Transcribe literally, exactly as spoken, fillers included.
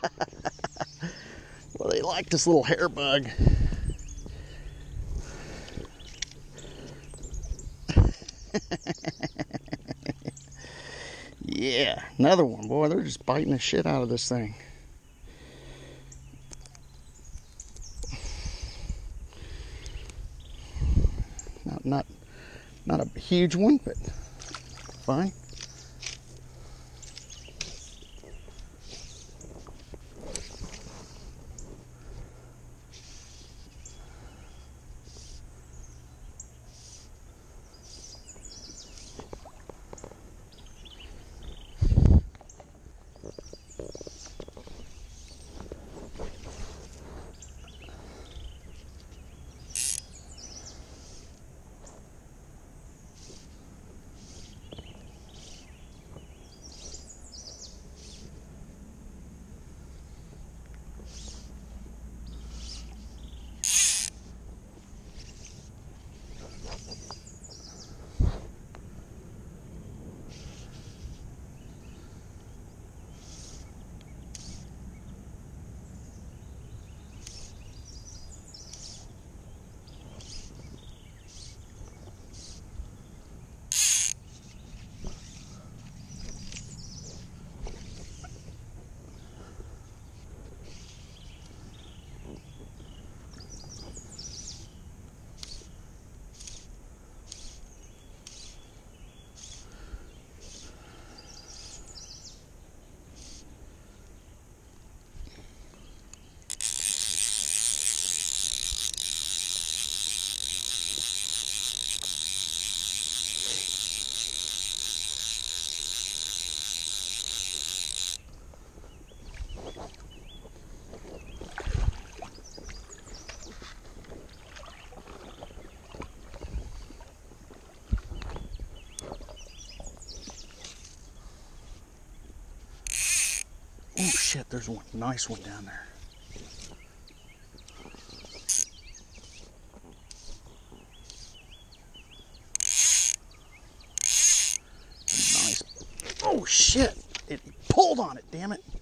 Well, they like this little hair bug. Yeah, another one. Boy, they're just biting the shit out of this thing. Not, not, not a huge one, but fine. Oh shit, there's one nice one down there. Nice. Oh shit, it pulled on it, damn it.